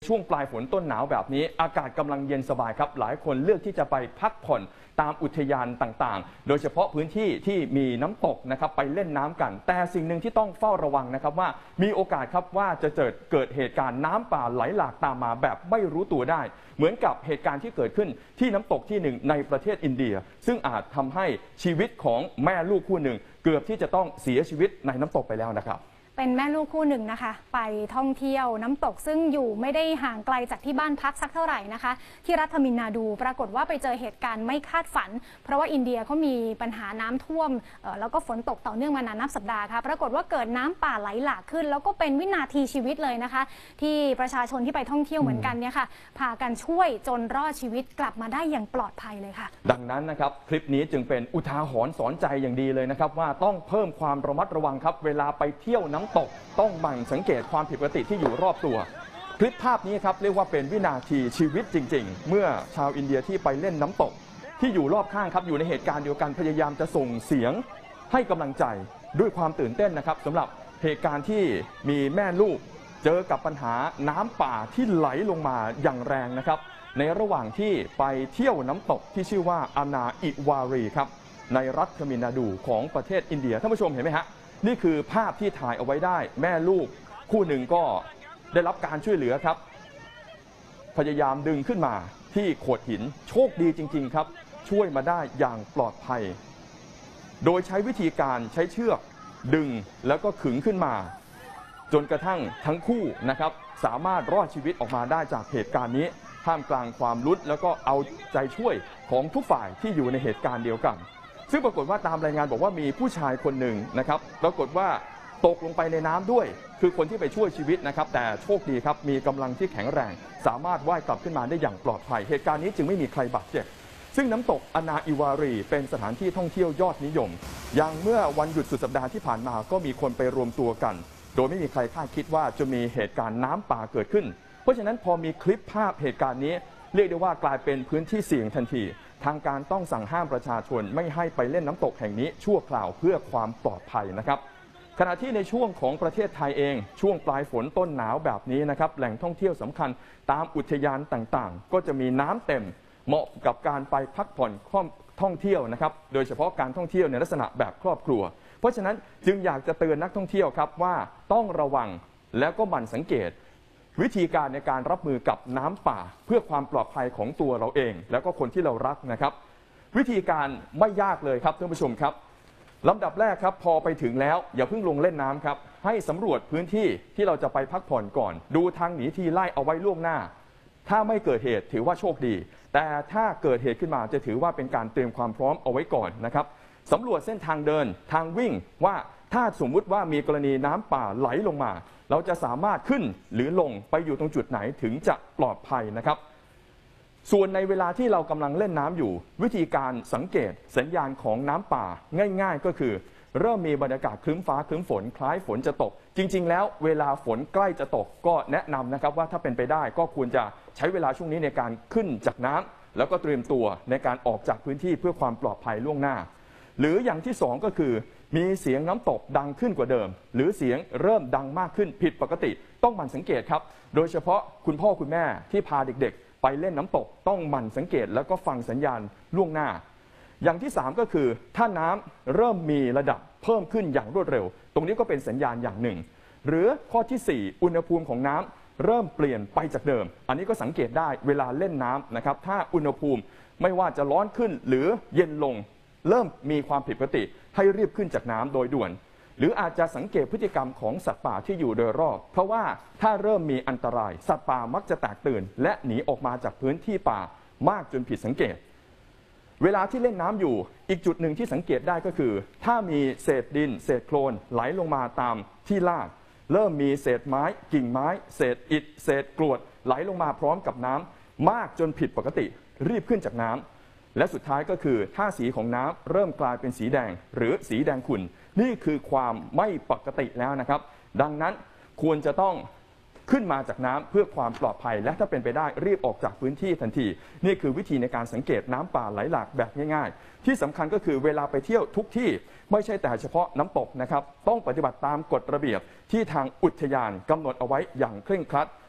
ช่วงปลายฝนต้นหนาวแบบนี้อากาศกำลังเย็นสบายครับหลายคนเลือกที่จะไปพักผ่อนตามอุทยานต่างๆโดยเฉพาะพื้นที่ที่มีน้ำตกนะครับไปเล่นน้ำกันแต่สิ่งหนึ่งที่ต้องเฝ้าระวังนะครับว่ามีโอกาสครับว่าจะเกิดเหตุการณ์น้ำป่าไหลหลากตามมาแบบไม่รู้ตัวได้เหมือนกับเหตุการณ์ที่เกิดขึ้นที่น้ำตกที่หนึ่งในประเทศอินเดียซึ่งอาจทำให้ชีวิตของแม่ลูกคู่หนึ่งเกือบที่จะต้องเสียชีวิตในน้ำตกไปแล้วนะครับเป็นแม่ลูกคู่หนึ่งนะคะไปท่องเที่ยวน้ำตกซึ่งอยู่ไม่ได้ห่างไกลจากที่บ้านพักสักเท่าไหร่นะคะที่รัฐทมินนาดูปรากฏว่าไปเจอเหตุการณ์ไม่คาดฝันเพราะว่าอินเดียเขามีปัญหาน้ำท่วมแล้วก็ฝนตกต่อเนื่องมานานนับสัปดาห์ค่ะปรากฏว่าเกิดน้ำป่าไหลหลากขึ้นแล้วก็เป็นวินาทีชีวิตเลยนะคะที่ประชาชนที่ไปท่องเที่ยวเหมือนกันเนี่ยค่ะพากันช่วยจนรอดชีวิตกลับมาได้อย่างปลอดภัยเลยค่ะดังนั้นนะครับคลิปนี้จึงเป็นอุทาหรณ์สอนใจอย่างดีเลยนะครับว่าต้องเพิ่มความระมัดระวังครับเวลาไปเที่ยวน้ำตกต้องหมั่นสังเกตความผิดปกติที่อยู่รอบตัวคลิปภาพนี้ครับเรียกว่าเป็นวินาทีชีวิตจริงๆเมื่อชาวอินเดียที่ไปเล่นน้ำตกที่อยู่รอบข้างครับอยู่ในเหตุการณ์เดียวกันพยายามจะส่งเสียงให้กำลังใจด้วยความตื่นเต้นนะครับสำหรับเหตุการณ์ที่มีแม่ลูกเจอกับปัญหาน้ำป่าที่ไหลลงมาอย่างแรงนะครับในระหว่างที่ไปเที่ยวน้ำตกที่ชื่อว่าอานาอิวารีครับในรัฐทมิลนาดูของประเทศอินเดียท่านผู้ชมเห็นไหมฮะนี่คือภาพที่ถ่ายเอาไว้ได้แม่ลูกคู่หนึ่งก็ได้รับการช่วยเหลือครับพยายามดึงขึ้นมาที่โขดหินโชคดีจริงๆครับช่วยมาได้อย่างปลอดภัยโดยใช้วิธีการใช้เชือกดึงแล้วก็ขึงขึ้นมาจนกระทั่งทั้งคู่นะครับสามารถรอดชีวิตออกมาได้จากเหตุการณ์นี้ท่ามกลางความลุ้นแล้วก็เอาใจช่วยของทุกฝ่ายที่อยู่ในเหตุการณ์เดียวกันซึ่งปรากฏว่าตามรายงานบอกว่ามีผู้ชายคนหนึ่งนะครับปรากฏว่าตกลงไปในน้ำด้วยคือคนที่ไปช่วยชีวิตนะครับแต่โชคดีครับมีกำลังที่แข็งแรงสามารถว่ายกลับขึ้นมาได้อย่างปลอดภัยเหตุการณ์นี้จึงไม่มีใครบาดเจ็บซึ่งน้ำตกอานาอิวารีเป็นสถานที่ท่องเที่ยวยอดนิยมอย่างเมื่อวันหยุดสุดสัปดาห์ที่ผ่านมาก็มีคนไปรวมตัวกันโดยไม่มีใครคาดคิดว่าจะมีเหตุการณ์น้ำป่าเกิดขึ้นเพราะฉะนั้นพอมีคลิปภาพเหตุการณ์นี้เรียกได้ว่ากลายเป็นพื้นที่เสี่ยงทันทีทางการต้องสั่งห้ามประชาชนไม่ให้ไปเล่นน้ำตกแห่งนี้ชั่วคราวเพื่อความปลอดภัยนะครับขณะที่ในช่วงของประเทศไทยเองช่วงปลายฝนต้นหนาวแบบนี้นะครับแหล่งท่องเที่ยวสำคัญตามอุทยานต่างๆก็จะมีน้ำเต็มเหมาะกับการไปพักผ่อนท่องเที่ยวนะครับโดยเฉพาะการท่องเที่ยวในลักษณะแบบครอบครัวเพราะฉะนั้นจึงอยากจะเตือนนักท่องเที่ยวครับว่าต้องระวังแล้วก็หมั่นสังเกตวิธีการในการรับมือกับน้ำป่าเพื่อความปลอดภัยของตัวเราเองแล้วก็คนที่เรารักนะครับวิธีการไม่ยากเลยครับท่านผู้ชมครับลำดับแรกครับพอไปถึงแล้วอย่าเพิ่งลงเล่นน้ำครับให้สำรวจพื้นที่ที่เราจะไปพักผ่อนก่อนดูทางหนีทีไล่เอาไว้ล่วงหน้าถ้าไม่เกิดเหตุถือว่าโชคดีแต่ถ้าเกิดเหตุขึ้นมาจะถือว่าเป็นการเตรียมความพร้อมเอาไว้ก่อนนะครับสำรวจเส้นทางเดินทางวิ่งว่าถ้าสมมุติว่ามีกรณีน้ำป่าไหลลงมาเราจะสามารถขึ้นหรือลงไปอยู่ตรงจุดไหนถึงจะปลอดภัยนะครับส่วนในเวลาที่เรากำลังเล่นน้ำอยู่วิธีการสังเกตสัญญาณของน้ำป่าง่ายๆก็คือเริ่มมีบรรยากาศครึ้มฟ้าครึ้มฝนคล้ายฝนจะตกจริงๆแล้วเวลาฝนใกล้จะตกก็แนะนำนะครับว่าถ้าเป็นไปได้ก็ควรจะใช้เวลาช่วงนี้ในการขึ้นจากน้ำแล้วก็เตรียมตัวในการออกจากพื้นที่เพื่อความปลอดภัยล่วงหน้าหรืออย่างที่2ก็คือมีเสียงน้ำตกดังขึ้นกว่าเดิมหรือเสียงเริ่มดังมากขึ้นผิดปกติต้องหมั่นสังเกตครับโดยเฉพาะคุณพ่อคุณแม่ที่พาเด็กๆไปเล่นน้ำตกต้องหมั่นสังเกตแล้วก็ฟังสัญญาณล่วงหน้าอย่างที่3ก็คือถ้าน้ำเริ่มมีระดับเพิ่มขึ้นอย่างรวดเร็วตรงนี้ก็เป็นสัญญาณอย่างหนึ่งหรือข้อที่4อุณหภูมิของน้ำเริ่มเปลี่ยนไปจากเดิมอันนี้ก็สังเกตได้เวลาเล่นน้ำนะครับถ้าอุณหภูมิไม่ว่าจะร้อนขึ้นหรือเย็นลงเริ่มมีความผิดปกติให้รีบขึ้นจากน้ำโดยด่วนหรืออาจจะสังเกตพฤติกรรมของสัตว์ป่าที่อยู่โดยรอบเพราะว่าถ้าเริ่มมีอันตรายสัตว์ป่ามักจะแตกตื่นและหนีออกมาจากพื้นที่ป่ามากจนผิดสังเกตเวลาที่เล่นน้ำอยู่อีกจุดหนึ่งที่สังเกตได้ก็คือถ้ามีเศษดินเศษโคลนไหลลงมาตามที่ลาดเริ่มมีเศษไม้กิ่งไม้เศษอิฐเศษกรวดไหลลงมาพร้อมกับน้ำมากจนผิดปกติรีบขึ้นจากน้ำและสุดท้ายก็คือถ้าสีของน้ำเริ่มกลายเป็นสีแดงหรือสีแดงขุ่นนี่คือความไม่ปกติแล้วนะครับดังนั้นควรจะต้องขึ้นมาจากน้ำเพื่อความปลอดภัยและถ้าเป็นไปได้รีบออกจากพื้นที่ทันทีนี่คือวิธีในการสังเกตน้ำป่าไหลหลากแบบง่ายๆที่สำคัญก็คือเวลาไปเที่ยวทุกที่ไม่ใช่แต่เฉพาะน้ำตกนะครับต้องปฏิบัติตามกฎระเบียบที่ทางอุทยานกำหนดเอาไว้อย่างเคร่งครัด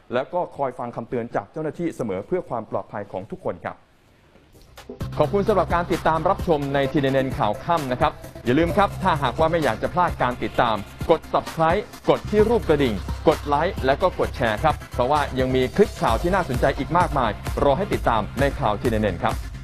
แล้วก็คอยฟังคำเตือนจากเจ้าหน้าที่เสมอเพื่อความปลอดภัยของทุกคนครับขอบคุณสำหรับการติดตามรับชมใน TNN ข่าวค่ำนะครับอย่าลืมครับถ้าหากว่าไม่อยากจะพลาดการติดตามกด Subscribe กดที่รูปกระดิ่งกดไลค์และก็กดแชร์ครับเพราะว่ายังมีคลิปข่าวที่น่าสนใจอีกมากมายรอให้ติดตามในข่าว TNN ครับ